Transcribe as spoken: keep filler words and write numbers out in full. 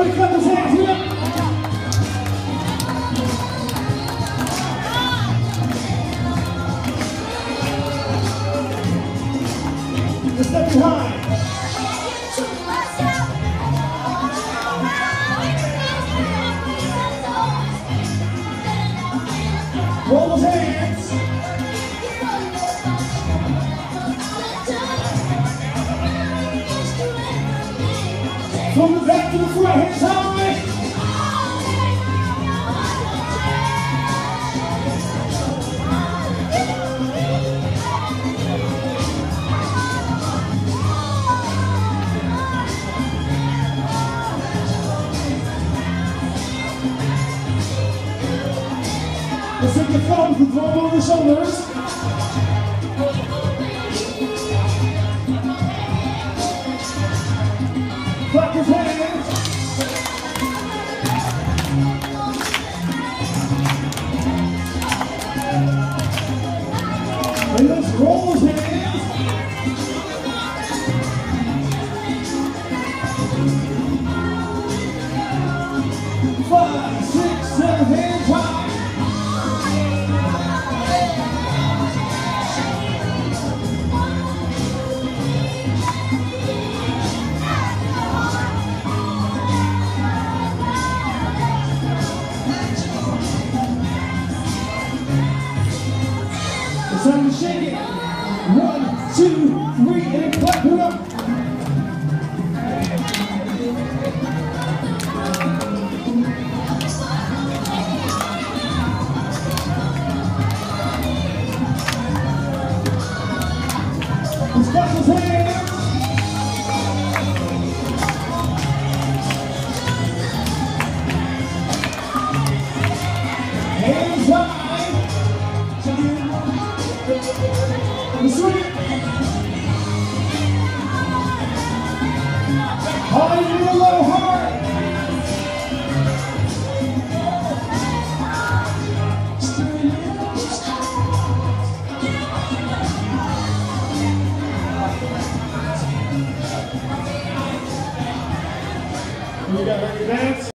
Everybody clap those hands here. Let's step behind. Roll those hands. From the back to the front, hands high. Let's take your thumbs and throw them over the shoulders. Clap your hands. And let's roll those hands. Five, six, seven, hands high. It's time to shake it. One, two, three, and clap it up. Let's clap those hands. Hands high. Let's swing it.